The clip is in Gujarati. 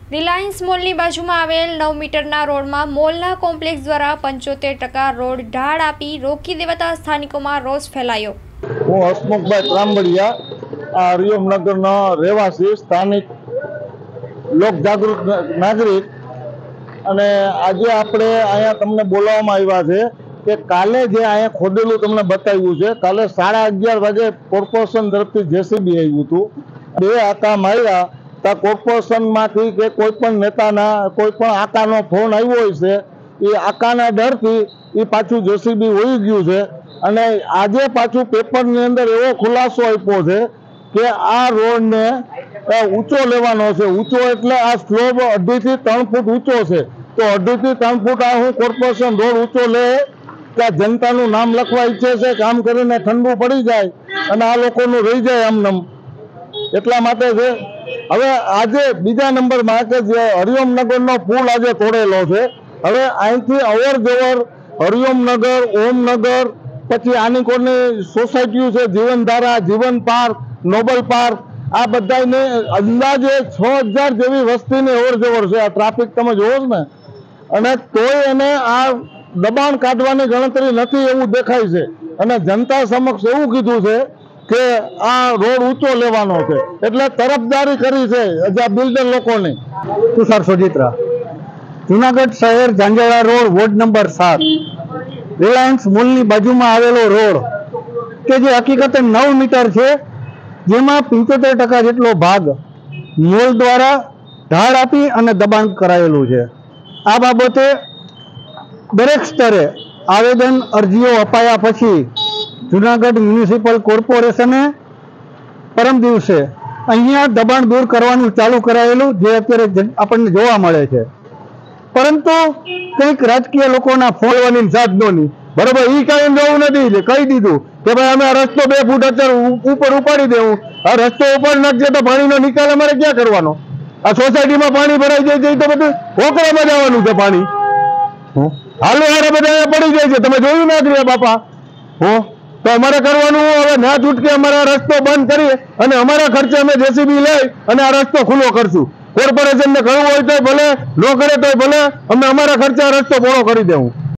રિલાયન્સ મોલની બાજુમાં આવેલ 9 મીટરના રોડમાં મોલના કોમ્પ્લેક્સ દ્વારા 75% રોડ ઢાળ આપી રોકી દેવાતા સ્થાનિકોમાં રોષ ફેલાયો। હું હસમુખભાઈ ત્રાંબડિયા હરિઓમનગરનો રહેવાસી સ્થાનિક લોક જાગૃત નાગરિક અને આજે આપણે અહીંયા તમને બોલાવવામાં આવ્યા છે કે કાલે જે અહીંયા ખોદેલું તમને બતાવ્યું છે। કાલે 11:30 વાગે કોર્પોરેશન તરફથી જેસીબી આવ્યું હતું। 2 આકા માર્યા તો કોર્પોરેશનમાંથી કે કોઈ પણ નેતાના કોઈ પણ આકાનો ફોન આવ્યો હોય છે એ આકાના ડરથી એ પાછું જેસીબી વહી ગયું છે। અને આજે પાછું પેપરની અંદર એવો ખુલાસો આપ્યો છે કે આ રોડને ઊંચો લેવાનો છે। ઊંચો એટલે આ સ્લોબ 2.5 થી 3 ફૂટ ઊંચો છે, તો 2.5 થી 3 ફૂટ આ હું કોર્પોરેશન રોડ ઊંચો લે કે જનતાનું નામ લખવા ઈચ્છે છે, કામ કરીને ઠંડુ પડી જાય અને આ લોકોનું રહી જાય આમનામ, એટલા માટે છે। હવે આજે બીજા નંબરમાં કે જે હરિઓમનગરનો પુલ આજે તોડેલો છે, હવે અહીંથી અવર જવર હરિઓમનગર, ઓમનગર, પછી આની કોની સોસાયટીઓ છે, જીવનધારા, જીવન પાર્ક, નોબલ પાર્ક, આ બધાને અંદાજે 6000 જેવી વસ્તીની અવર જવર છે। આ ટ્રાફિક તમે જોવો છો ને, અને તોય એને આ દબાણ કાઢવાની ગણતરી નથી એવું દેખાય છે। અને જનતા સમક્ષ એવું કીધું છે કે આ રોડ ઊંચો લેવાનો છે, એટલે તરફદારી કરી છે આ બિલ્ડર લોકોની। તુષાર સોજિત્રા, જુનાગઢ શહેર, Jhanjheda road, ward number 7, Reliance મોલની બાજુમાં આવેલો રોડ કે જે હકીકતે 9 મીટર છે, જેમાં 75% જેટલો ભાગ મોલ દ્વારા ઢાળ આપી અને દબાણ કરાયેલું છે। આ બાબતે દરેક સ્તરે આવેદન અરજીઓ અપાયા પછી જુનાગઢ મ્યુનિસિપલ કોર્પોરેશને પરમ દિવસે અહીંયા દબાણ દૂર કરવાનું ચાલુ કરાયેલું, જે અત્યારે આપણને જોવા મળે છે। પરંતુ કંઈક રાજકીય લોકોના ફોલવાની સાધનોની બરોબર એ કાંઈ જવું નથી, કહી દીધું કે ભાઈ અમે આ રસ્તો 2 ફૂટ અત્યારે ઉપર ઉપાડી દેવું, આ રસ્તો ઉપર નાખજે તો પાણીનો નિકાલ અમારે ક્યાં કરવાનો? આ સોસાયટીમાં પાણી ભરાઈ જાય છે તો બધું હોકરામાં જવાનું છે પાણી, હાલો હારે બધા પડી જાય છે, તમે જોયું ના બાપા? તો અમારે કરવાનું હવે ના છૂટકે અમારે રસ્તો બંધ કરી અને અમારા ખર્ચે અમે જેસીબી લઈ અને આ રસ્તો ખુલ્લો કરશું। કોર્પોરેશનને કરવું હોય તો ભલે, ન કરે તો ભલે, અમે અમારા ખર્ચે આ રસ્તો પહોળો કરી દેવું।